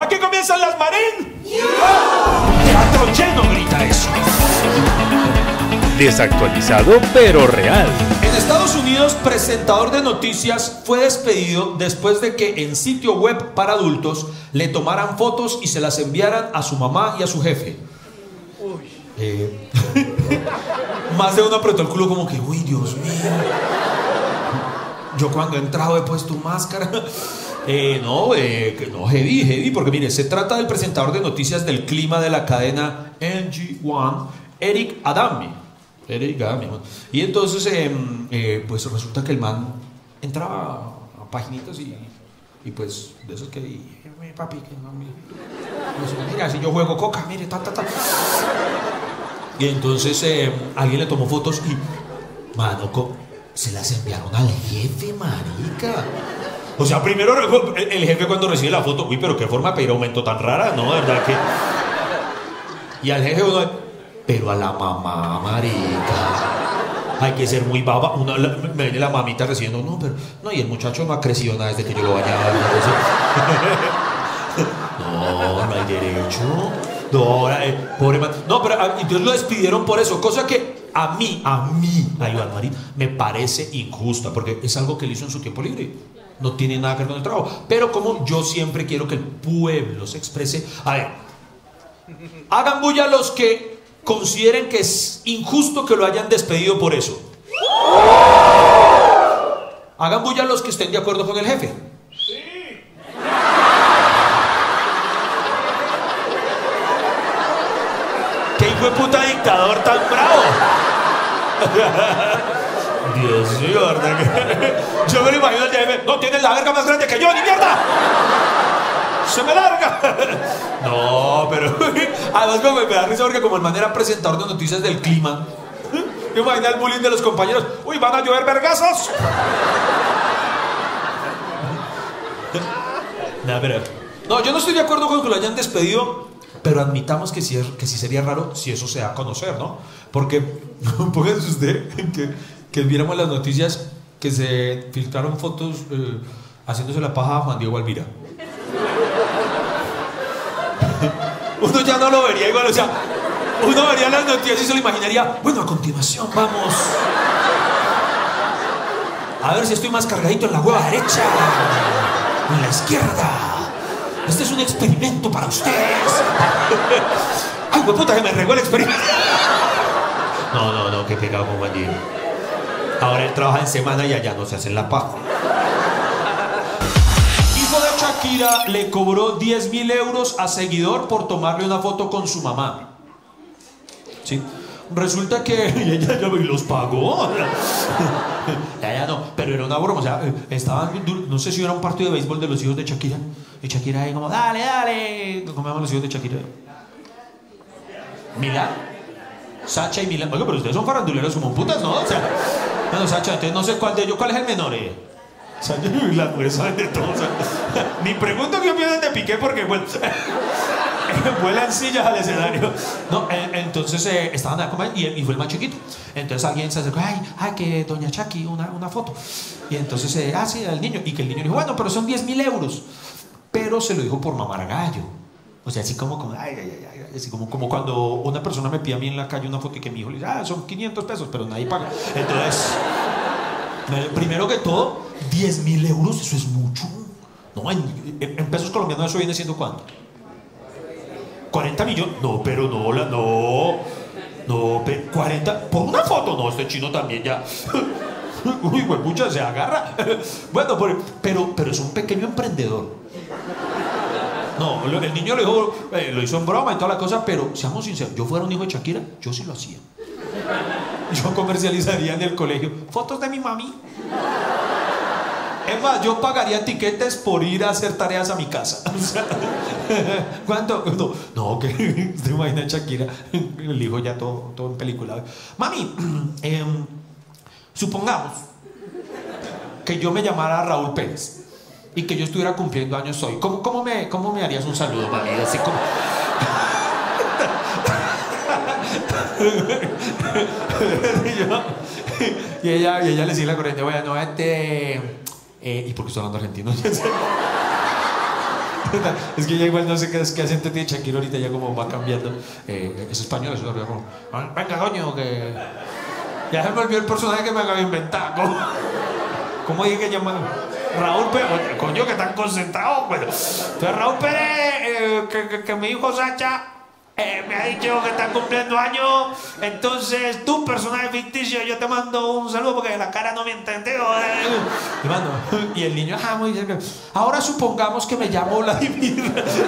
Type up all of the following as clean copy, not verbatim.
Aquí comienzan las Marín. Teatro lleno grita eso. Desactualizado pero real. En Estados Unidos, presentador de noticias fue despedido después de que en sitio web para adultos le tomaran fotos y se las enviaran a su mamá y a su jefe. Más de uno apretó el culo como que, uy, Dios mío. Yo cuando he entrado he puesto máscara. No, heavy, porque mire, se trata del presentador de noticias del clima de la cadena NG1, Eric Adami. Y entonces, pues resulta que el man entraba a paginitas y pues de esos que, papi, que no, mira, si yo juego coca, mire, Y entonces alguien le tomó fotos y, mano, se las enviaron al jefe, marica. O sea, primero el jefe cuando recibe la foto, uy, pero qué forma de pedir aumento tan rara, ¿no? De verdad que... Y al jefe uno, pero a la mamá, marica. Hay que ser muy baba. Me viene la mamita recibiendo, no, pero... No, y el muchacho no ha crecido nada desde que yo lo bañaba. No hay derecho. No, pobre man. No, pero entonces lo despidieron por eso. Cosa que a mí, a Iván Marín, me parece injusta. Porque es algo que él hizo en su tiempo libre. No tiene nada que ver con el trabajo. Pero como yo siempre quiero que el pueblo se exprese. A ver, hagan bulla los que consideren que es injusto que lo hayan despedido por eso. Hagan bulla los que estén de acuerdo con el jefe. ¡Qué hijo de puta dictador tan bravo! Dios mío, ¿verdad? Yo me lo imagino al jefe. No tienes la verga más grande que yo, ni mierda. ¡Se me larga! No, pero... Además me da risa porque como el man era presentador de noticias del clima. Me imagino el bullying de los compañeros. ¡Uy, van a llover vergazos! No, yo no estoy de acuerdo con que lo hayan despedido, pero admitamos que sí sería raro si eso se da a conocer, ¿no? Porque, pónganse usted que viéramos las noticias que se filtraron fotos haciéndose la paja a Juan Diego Alvira. Uno ya no lo vería igual, o sea, uno vería las noticias y se lo imaginaría. Bueno, a continuación vamos a ver si estoy más cargadito en la hueva derecha o en la izquierda. Este es un experimento para ustedes. Ay, hueputa, que me regó el experimento. No, qué pegado con Juan Diego. Ahora él trabaja en semana y allá no se hacen la paja. Hijo de Shakira le cobró 10.000 euros a seguidor por tomarle una foto con su mamá. ¿Sí? Resulta que ella ya los pagó. Ya no, pero era una broma. O sea, estaban, no sé si era un partido de béisbol de los hijos de Shakira. Y Shakira ahí como, dale. ¿Cómo llaman los hijos de Shakira? Milán. Sacha y Milán. Oiga, pero ustedes son faranduleros como putas, ¿no? O sea, bueno, Sacha, entonces no sé cuál de ellos, ¿cuál es el menor? Sacha y Milán, pues saben de todo. O sea, ni pregunto qué opinan de Piqué porque, bueno, vuelan sillas al escenario. No, entonces estaban a comer y fue el más chiquito. Entonces alguien se acercó, ay, que doña Chaki, una foto. Y entonces, sí, al niño. Y que el niño dijo, bueno, pero son 10.000 euros. Pero se lo dijo por mamar gallo. O sea, así como así como cuando una persona me pide a mí en la calle una foto y que mi hijo le dice, son 500 pesos, pero nadie paga. Entonces, primero que todo, 10.000 euros, eso es mucho. No, en pesos colombianos eso viene siendo ¿cuánto? 40 millones. No, pero no, 40 por una foto. No, este chino también ya. Uy, huepucha, se agarra. Bueno, pero es un pequeño emprendedor. No, el niño lo hizo en broma y toda la cosa, pero seamos sinceros, yo fuera un hijo de Shakira, yo sí lo hacía. Yo comercializaría en el colegio fotos de mi mami. Es más, yo pagaría tiquetes por ir a hacer tareas a mi casa. O sea, ¿cuánto? No, que usted imagina a Shakira, el hijo ya todo en película. Mami, supongamos que yo me llamara Raúl Pérez y que yo estuviera cumpliendo años hoy. ¿Cómo me harías un saludo, mami? Así como... y ella le sigue la corriente. Bueno, ¿y por qué estoy hablando argentino? Es que ya igual no sé qué acento tiene Shakira ahorita, ya como va cambiando. Es español, eso lo como, venga, coño, que ya se me olvidó el personaje que me había inventado. ¿Cómo dije que llamaba? Raúl Pérez, coño, que tan concentrado. Bueno, entonces Raúl Pérez, que mi hijo Sacha me ha dicho que está cumpliendo años. Entonces, tú, personaje ficticio, yo te mando un saludo porque la cara no me entendió. Te mando. Y el niño, muy bien. Ahora supongamos que me llamo Vladimir.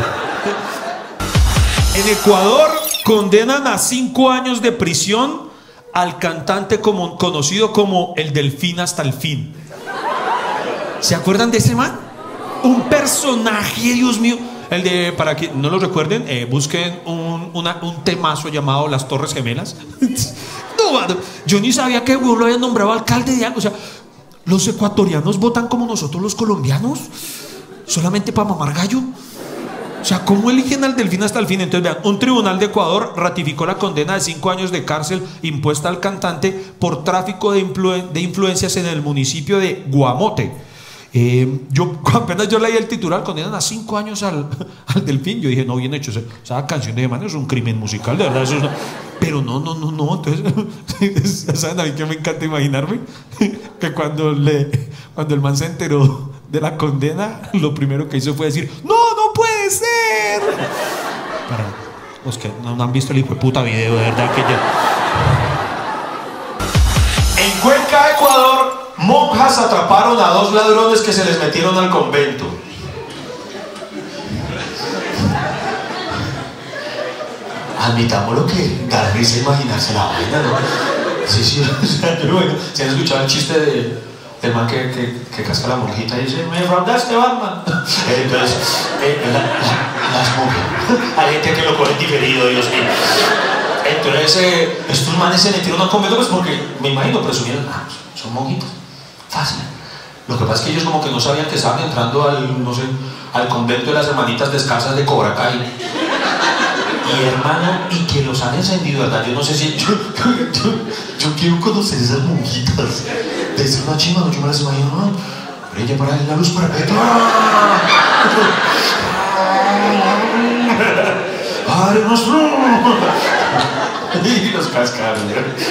En Ecuador condenan a 5 años de prisión al cantante conocido como el Delfín hasta el fin. ¿Se acuerdan de ese man? Un personaje, Dios mío. El de, para que no lo recuerden, busquen un temazo llamado Las Torres Gemelas. No, mano, yo ni sabía que lo habían nombrado alcalde de algo. O sea, los ecuatorianos votan como nosotros los colombianos, solamente para mamar gallo. O sea, ¿cómo eligen al Delfín hasta el fin? Entonces, vean, un tribunal de Ecuador ratificó la condena de 5 años de cárcel impuesta al cantante por tráfico de influencias en el municipio de Guamote. Apenas yo leí el titular, condenan a 5 años al Delfín. Yo dije, no, bien hecho. Esa canción de Mano es un crimen musical, de verdad. Eso es pero no. Entonces, ¿saben a mí que me encanta imaginarme? Que cuando el man se enteró de la condena, lo primero que hizo fue decir, ¡no puede ser! Para los que no han visto el hijo de puta video, de verdad que ya. En Cuenca, Ecuador, monjas atraparon a 2 ladrones que se les metieron al convento. Admitámoslo que da risa imaginarse la vaina, ¿no? Sí, o sea, bueno, si han escuchado el chiste del man que casca a la monjita y dice, me fraudaste, Batman. Entonces, las monjas, hay gente que lo coge diferido, Dios mío. Entonces, estos manes se metieron al convento pues porque, me imagino, presumieron, son monjitas. Fácil. Lo que pasa es que ellos como que no sabían que estaban entrando al convento de las hermanitas descalzas de Cobra Kai. Y hermano, y que los han encendido, ¿verdad? Yo no sé si... Yo quiero conocer esas monjitas. De ser una chima, yo me las imagino. Brilla para la luz perpetua. ¡Padre nuestro! Y los cascaron.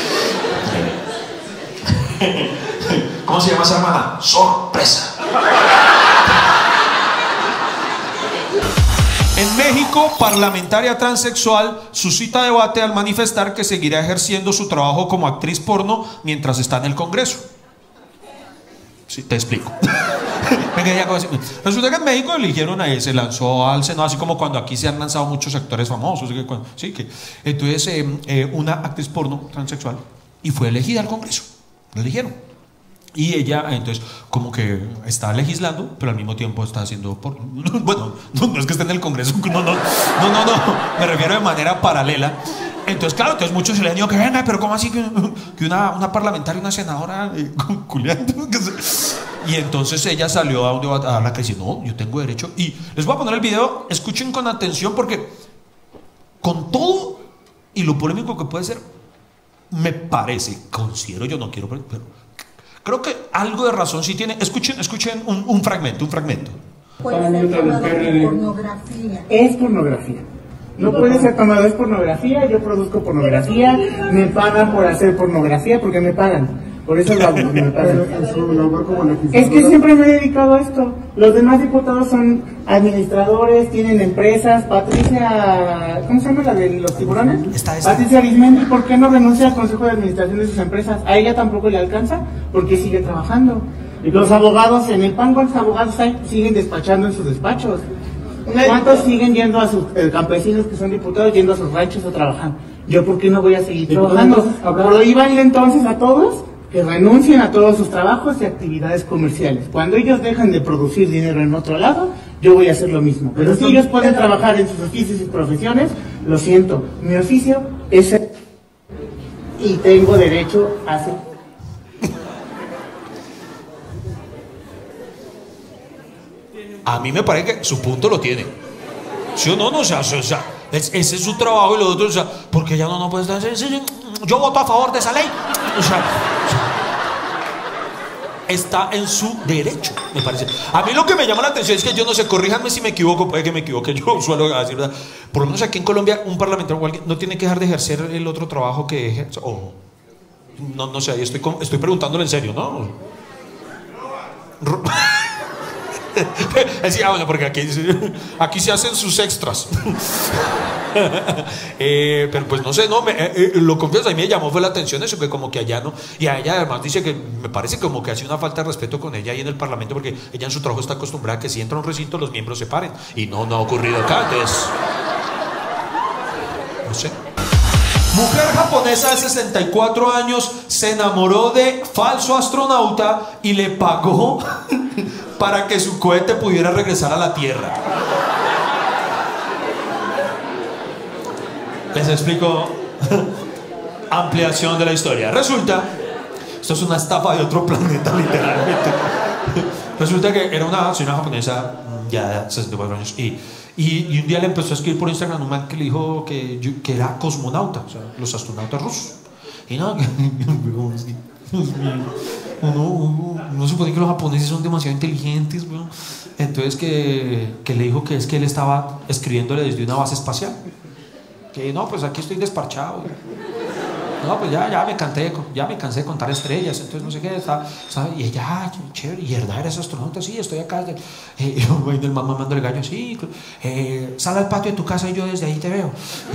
¿Cómo se llama esa hermana? Sorpresa. En México, parlamentaria transexual suscita debate al manifestar que seguirá ejerciendo su trabajo como actriz porno mientras está en el Congreso. Sí, te explico. Resulta que en México eligieron a él, se lanzó al Senado, así como cuando aquí se han lanzado muchos actores famosos. Entonces, una actriz porno transexual y fue elegida al Congreso. Lo eligieron. Y ella, entonces, como que está legislando, pero al mismo tiempo está haciendo porno. Bueno, no es que esté en el Congreso, no. Me refiero de manera paralela. Entonces, claro, entonces muchos se le han dicho que venga, pero ¿cómo así que una parlamentaria, una senadora culiando? Y entonces ella salió a un debate a la que dice, no, yo tengo derecho. Y les voy a poner el video, escuchen con atención, porque con todo y lo polémico que puede ser, me parece, considero, yo no quiero, pero creo que algo de razón sí tiene. Escuchen un fragmento. Puede ser tomado de pornografía. Es pornografía. No puede ser tomado, es pornografía. Yo produzco pornografía. Me pagan por hacer pornografía porque me pagan. Por eso lo hago, me pagan. Es que siempre me he dedicado a esto. Los demás diputados son administradores, tienen empresas. Patricia, ¿cómo se llama la de los tiburones? Patricia Arismendi, ¿por qué no renuncia al consejo de administración de sus empresas? A ella tampoco le alcanza porque sigue trabajando. Los abogados en el PAN, ¿cuántos abogados hay? Siguen despachando en sus despachos. ¿Cuántos siguen yendo a sus campesinos que son diputados, yendo a sus ranchos a trabajar? ¿Yo por qué no voy a seguir trabajando? Prohíbanle entonces a todos que renuncien a todos sus trabajos y actividades comerciales. Cuando ellos dejan de producir dinero en otro lado, yo voy a hacer lo mismo. Pero si ellos pueden trabajar en sus oficios y profesiones, lo siento, mi oficio es y tengo derecho a hacer. A mí me parece que su punto lo tiene. ¿Sí o no? O sea, ese es su trabajo y lo otro, o sea, porque ya no puede estar. Yo voto a favor de esa ley. O sea, está en su derecho, me parece. A mí lo que me llama la atención es que yo no sé, corríjanme si me equivoco, puede que me equivoque, yo suelo decir verdad. Por lo menos aquí en Colombia, un parlamentario o alguien no tiene que dejar de ejercer el otro trabajo que ejerce. O no sé, estoy preguntándole en serio, ¿no? Bueno, porque aquí se hacen sus extras. Pero pues no sé, lo confieso, a mí me llamó fue la atención eso, que como que allá no. Y a ella además dice que me parece como que hace una falta de respeto con ella ahí en el parlamento, porque ella en su trabajo está acostumbrada a que si entra a un recinto los miembros se paren. Y no ha ocurrido acá, entonces no sé. Mujer japonesa de 64 años se enamoró de falso astronauta y le pagó para que su cohete pudiera regresar a la Tierra. Les explico. Ampliación de la historia. Resulta, esto es una estafa de otro planeta, literalmente. Resulta que era una señora japonesa ya de 64 años y un día le empezó a escribir por Instagram un man que le dijo que era cosmonauta, o sea, los astronautas rusos. Y no, uno supone que los japoneses son demasiado inteligentes, ¿no? Entonces que le dijo que es que él estaba escribiéndole desde una base espacial. Que no, pues aquí estoy desparchado. No, pues ya me cansé de contar estrellas, entonces no sé qué, ¿sabe? Y ella, chévere, ¿y verdad eres astronauta? Sí, estoy acá. El mamá mandándole gallo, sí, sal al patio de tu casa y yo desde ahí te veo.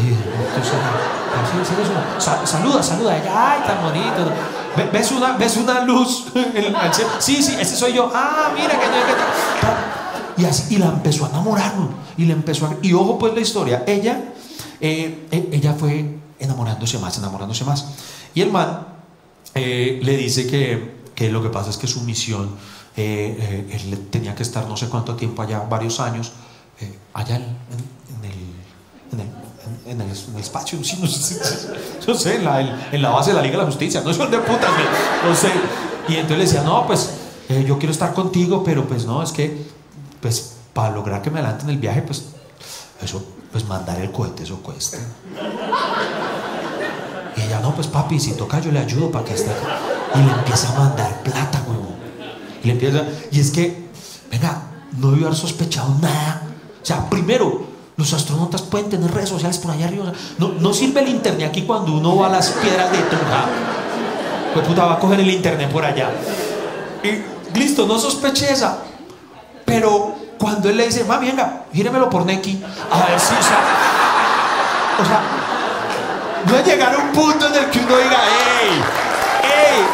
Entonces, saluda, ella, ay, tan bonito. ¿Ves una luz? Sí, ese soy yo. Ah, mira que no hay que... Y así, y la empezó a enamorar, y ojo pues la historia, ella fue enamorándose más. Y el man le dice que lo que pasa es que su misión, él tenía que estar no sé cuánto tiempo allá, varios años, allá en el espacio, sí, no sé, en la base de la Liga de la Justicia, no son de putas, no sé. Y entonces le decía, no, pues yo quiero estar contigo, pero pues no, es que pues para lograr que me adelanten el viaje, pues eso, pues mandar el cohete, eso cuesta. Y ella, no, pues papi, si toca yo le ayudo para que esté aquí. Y le empieza a mandar plata, huevón. Y es que, venga, no debió haber sospechado nada. O sea, primero, los astronautas pueden tener redes sociales por allá arriba. No sirve el internet aquí cuando uno va a las piedras de Tunja. Pues puta, va a coger el internet por allá. Y listo, no sospeché esa. Pero cuando él le dice, mami, venga, gíremelo por Neki. A ver si, o sea, no es llegar a un punto en el que uno diga, ¡ey!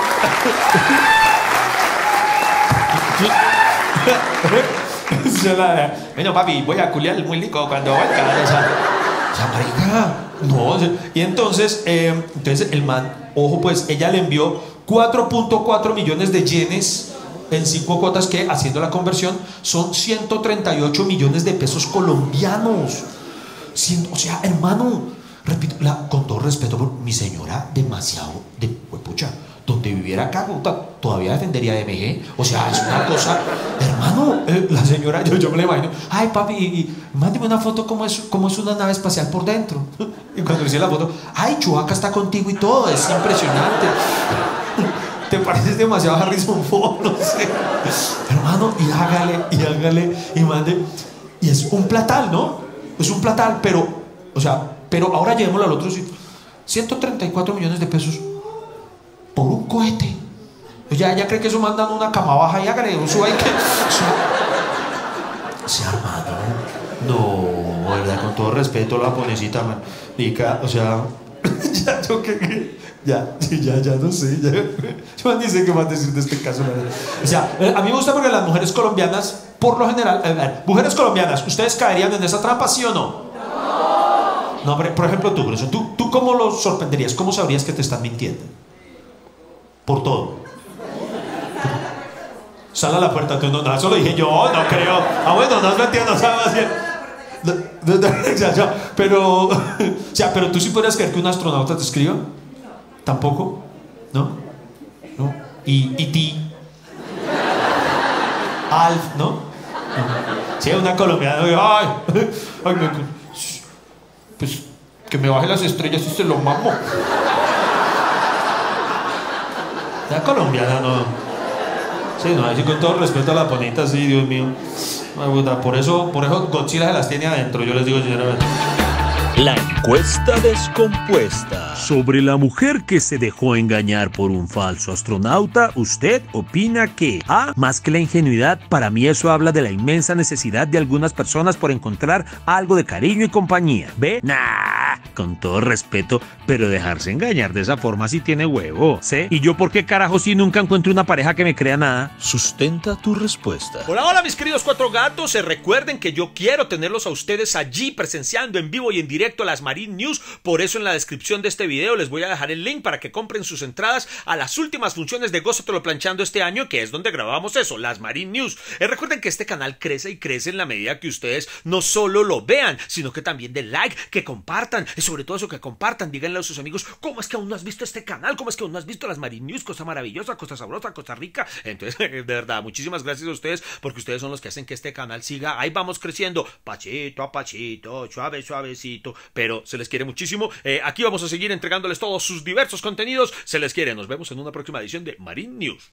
Bueno, papi, voy a culiar muy rico cuando vuelca. O sea, marica, no. Y entonces el man, ojo, pues ella le envió 4.4 millones de yenes en 5 cuotas que, haciendo la conversión, son 138 millones de pesos colombianos. O sea, hermano, repito, con todo respeto por mi señora, demasiado de pucha, donde viviera acá, todavía defendería de MG. O sea, es una cosa, hermano, la señora, yo me la imagino, ay papi, y mándeme una foto como es una nave espacial por dentro. Y cuando le hice la foto, ay, Chewbacca está contigo y todo, es impresionante. Te pareces demasiado a Harrison Ford, no sé. Hermano, y hágale, y mande. Y es un platal, ¿no? Es un platal, pero, o sea, pero ahora llevémoslo al otro sitio. 134 millones de pesos por un cohete. Ya cree que eso mandan una cama baja y hágale, eso hay que... Se hermano. No, verdad, con todo respeto, la japonesita, man. O sea, ya yo que... Ya no sé, yo ni sé qué más decir de este caso. O sea, a mí me gusta porque las mujeres colombianas, por lo general, mujeres colombianas, ¿ustedes caerían en esa trampa, sí o no? No, por ejemplo ¿tú cómo lo sorprenderías? ¿Cómo sabrías que te están mintiendo? Por todo. Sal a la puerta, tú no, eso lo dije yo, no creo. Ah, bueno, no lo entiendo, ¿sabes? Pero, o sea, pero tú sí podrías creer que un astronauta te escriba. ¿Tampoco? ¿No? Y ti Alf, ¿no? Sí, una colombiana, ay, pues que me baje las estrellas y se lo mamo. Una colombiana, no. Sí, no, así con todo respeto a la ponita, sí, Dios mío. Ay, puta, por eso Godzilla se las tiene adentro, yo les digo sinceramente. La encuesta descompuesta. Sobre la mujer que se dejó engañar por un falso astronauta, ¿usted opina que A, más que la ingenuidad, para mí eso habla de la inmensa necesidad de algunas personas por encontrar algo de cariño y compañía? B, nah, con todo respeto, pero dejarse engañar de esa forma sí tiene huevo. C, ¿y yo por qué carajo si nunca encuentro una pareja que me crea nada? Sustenta tu respuesta. Hola, hola mis queridos cuatro gatos, recuerden que yo quiero tenerlos a ustedes allí presenciando en vivo y en directo a las Marine News, por eso en la descripción de este video les voy a dejar el link para que compren sus entradas a las últimas funciones de Gózatelo Planchando este año, que es donde grabamos eso, las Marine News. Recuerden que este canal crece y crece en la medida que ustedes no solo lo vean, sino que también den like, que compartan, y sobre todo eso, que compartan, díganle a sus amigos, ¿cómo es que aún no has visto este canal? ¿Cómo es que aún no has visto las Marine News? Cosa maravillosa, cosa sabrosa, cosa rica. Entonces, de verdad, muchísimas gracias a ustedes, porque ustedes son los que hacen que este canal siga, ahí vamos creciendo, pachito a pachito, suave, suavecito, pero se les quiere muchísimo. Aquí vamos a seguir entregándoles todos sus diversos contenidos. Se les quiere. Nos vemos en una próxima edición de Marine News.